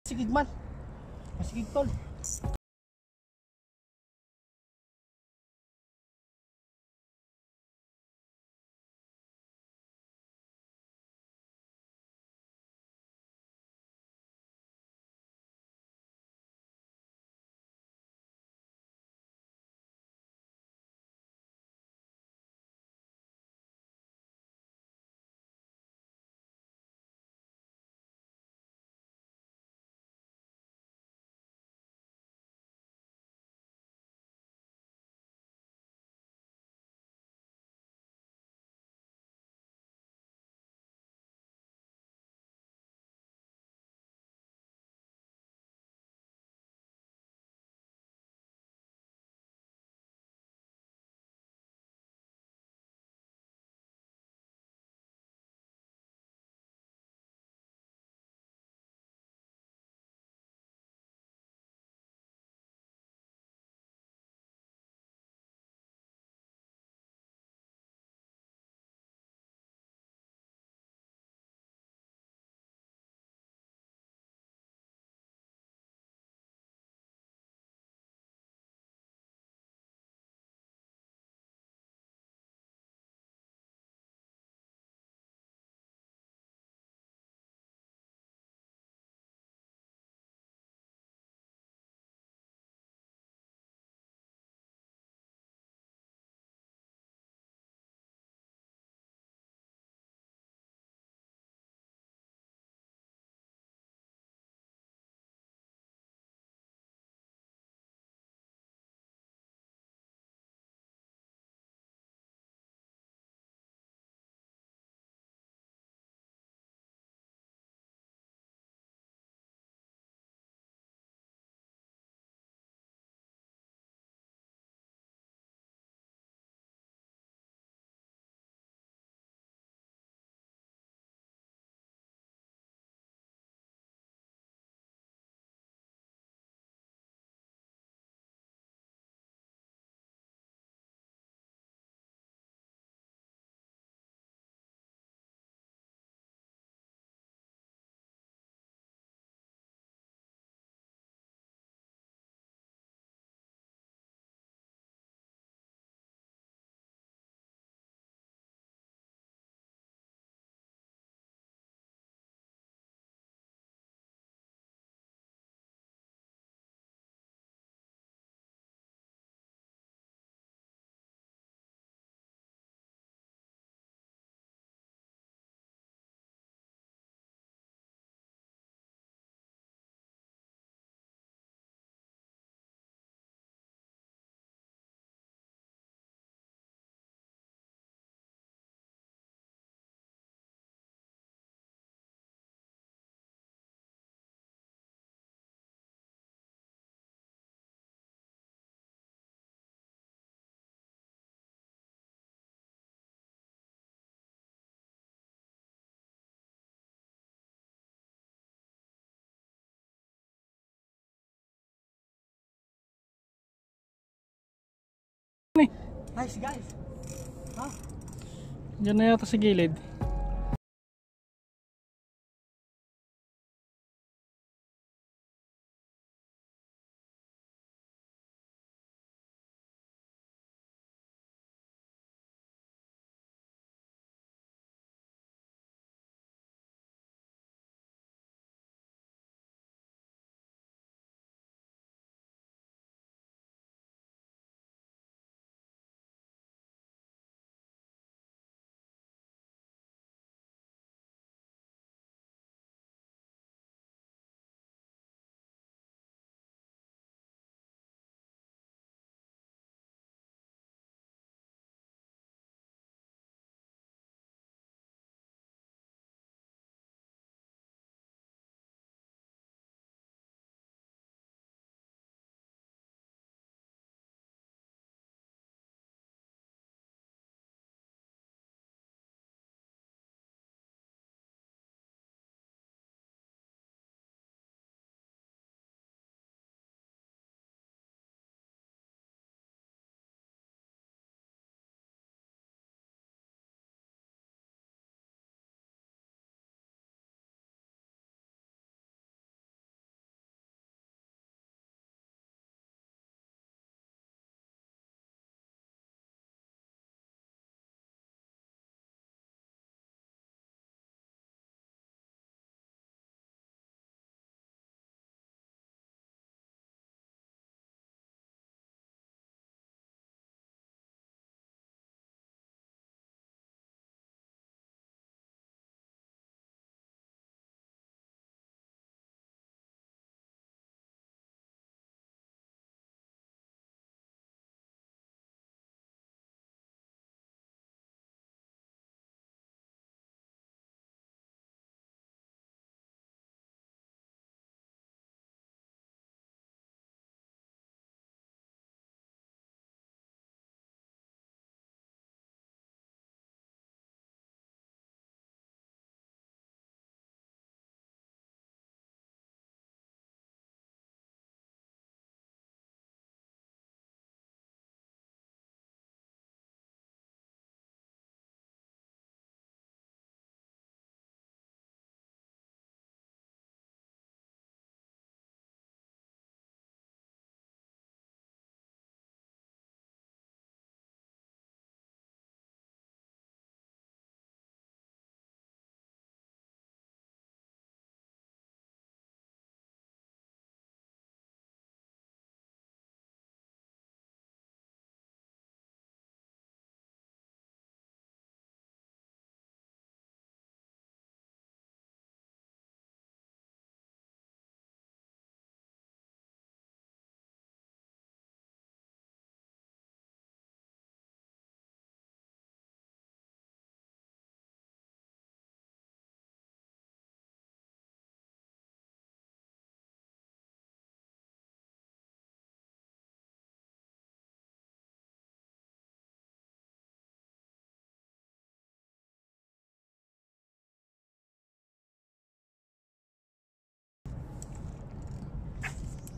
Masigig man. Masigig tol. Nice guys. Ha? Diyan na yata sa gilid.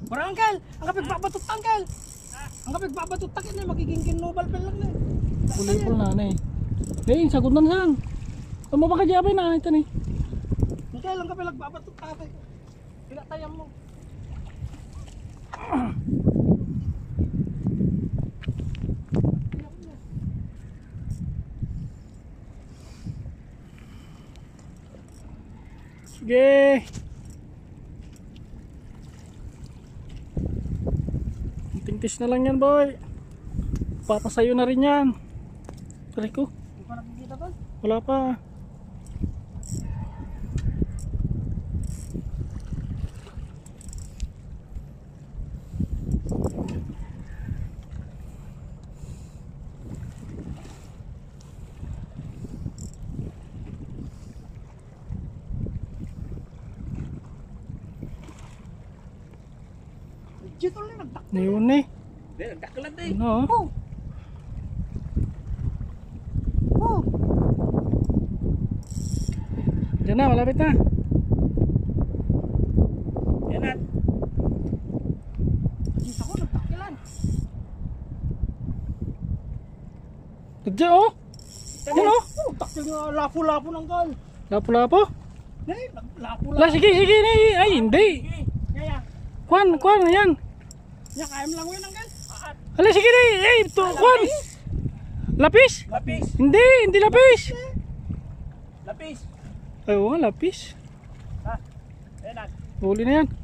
Parang Uncle, ang kapag babatot Uncle. Ang kapag babatot takin na magiging kinubal pa lang na. Pulipol na eh. Eh, sagot na saan? Tama ba ka diyabay na ito ni? Uncle, ang kapag babatot takin. Pinatayam mo. Sige. Tingtis na lang yan, boy. Papasayo na rin yan. Tari ko. Hindi pa nakikita tol. Wala pa. Legit tol na nagdak. Ngayon eh. Hindi, nagdakalan na eh. Ano? Oh. Oh. Diyan na, malapit na. Yan at. Kita ko nagdakilan. Diyan oh. Yan oh. Oh, takil nga lapo-lapo ng Uncle. Lapo-lapo. Nay, lapo-lapo. La, sige, sige. Ay, hindi. Kaya, Kwan, yan. ya kaya mo lang yun Uncle. Ala, sige na. Ay, ito, kwan. Lapis? Lapis. Hindi lapis. Lapis. Ay, oo, lapis. Ha? Yan at. Huli na yan.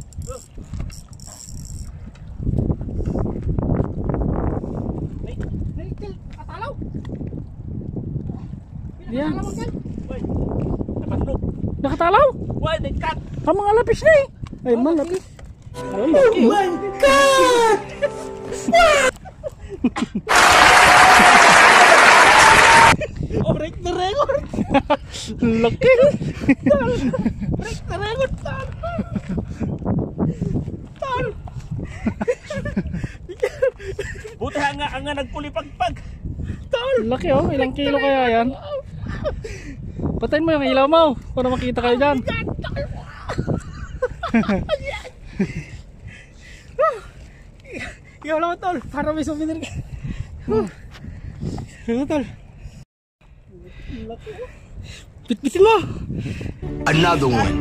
Nay, Uncle, katalaw. Yan. Pinakatalaw Uncle. Uy. Napandog. Nakatalaw? Uy, nagkat. Ang mga lapis na eh. Ay, man, lapis. Ay, laki. My God! Break the record! Laki. Break the record, Tal! Tal! Buti ang nga nagpulipagpag. Laki oh. Ilang kilo kaya yan? Patayin mo yung ilaw mo para makita kayo dyan. Ikaw lang Tol, para may souvenir ka. Ano Tol? Bitbitin mo. Another one.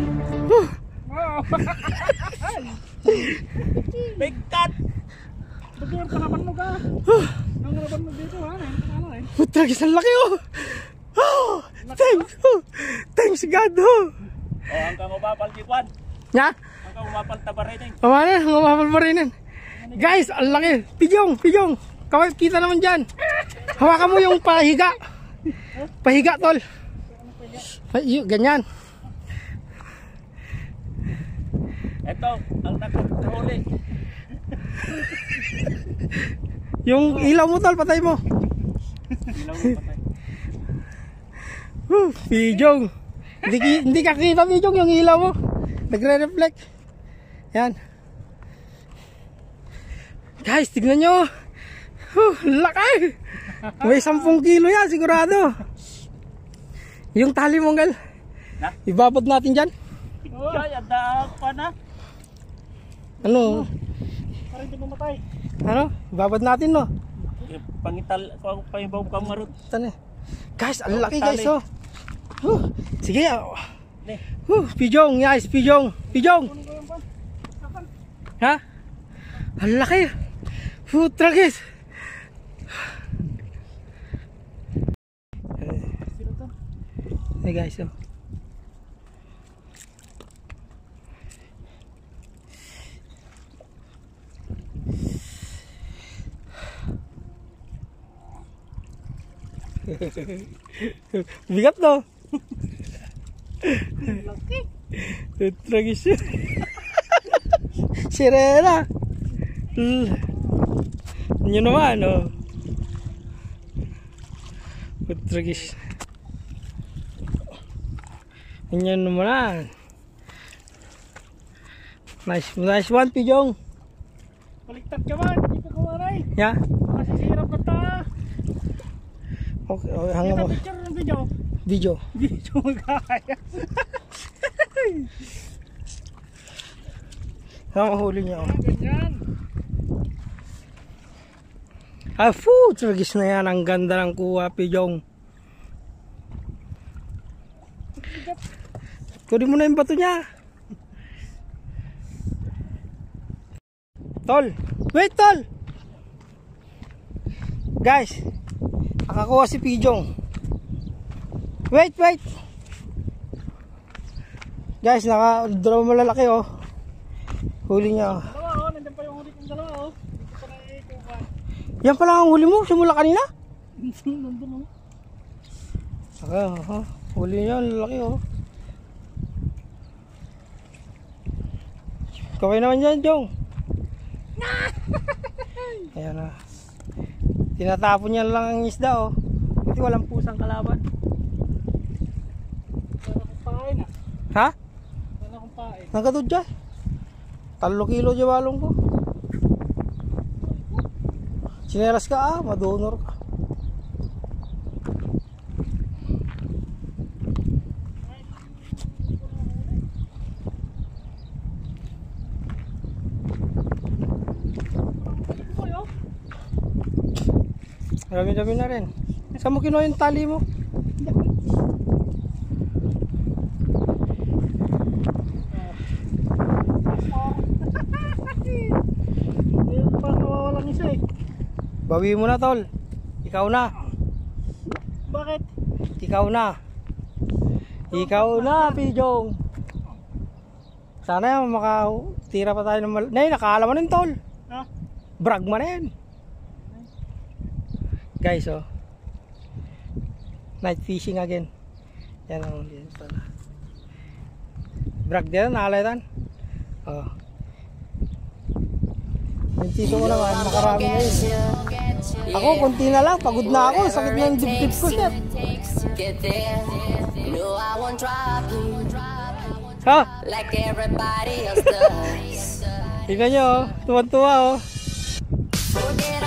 Big cat. Ba't yung kanapan mo ka? Ang kanapan mo dito ha? Ano eh? Puta, isang laki oh. Oh, thanks. Oh, thanks God oh. O, hanggang umapal kikwan. Nya? Hanggang umapal tabarening. Paano? Ngumapal pa rin yan. Guys, ang laki. Pijong. Kaway, kita naman dyan. Hawakan mo yung pahiga. Pahiga, tol. Ay, ganyan. Ito, ang nakahuli. Yung ilaw mo, tol, patay mo. Ilaw ng patay. Pijong. Hindi kakita, Pijong, yung ilaw mo. Nagre-reflect. Yan. Guys, tignan nyo. Laki. May 10 kilo yan, sigurado. Yung tali mo, Gal. Na? Ibabad natin dyan. Ay, ada pa na. Ano? Para hindi mamatay. Ano? Ibabad natin, no? Pangital, pahibaw kang marut. Tane. Guys, ang laki, guys, oh. Sige, oh. Ne. Pijong, guys, pijong. Ha? Ang laki. Putra, guys. Hey, guys, oh. Bigat no? Tragis yun. Sirena. Yun naman oh. Tragis. Yun naman. Nice one, Pijong. Baliktad ka man, hindi ka kumaray. Ya. Makasisirap ka ta. Okay, hanggang Kita mo. picture ng video. Video. Video magkakaya. Ang huli niya. Oh. Ganyan. Ah, food! Tragis na yan. Ang ganda ng kuha, Pijong. Kunin mo na yung bato niya. Tol! Wait, Tol! Guys, nakakuha si Pijong. Wait! Guys, dalawang malalaki oh. Huli niya oh. Dalawa, oh. Nandiyan pa yung huli kong dalawa, oh. Dito pa na ikuha. Yan pala ang huli mo, simula kanina. Nandun, oh. Okay, huli niya, lalaki oh. Kaway naman dyan, Jong. Ayan na. Tinatapon niya lang ang isda oh. Kasi walang pusang kalaban. Wala akong pain, ah. Ha? Wala akong pain. Nagkatod dyan. 3 kilo dyan walong ko. Sineras ka madonor ka. Dami-dami na rin. Saan mo kinuha yung tali mo? Ayun pa nawawalang isa eh. Bawi mo na, Tol. Ikaw na. Bakit? Ikaw na. Ikaw na, Pijong. Sana yan, makatira pa tayo ng Nay, nakaalam mo rin, Tol. Ha? Brag mo na yan. Guys, oh. Night fishing again. Yan ang yan pala. Brag din, nakalaitan. Oh. Yung tito ko naman, nakarami na yun. Ako, konti na lang. Pagod na ako. Sakit na yung dibdib ko, chef. Ha? Like everybody else does. Tingnan nyo, oh. Tuwan-tuwa, oh. Forget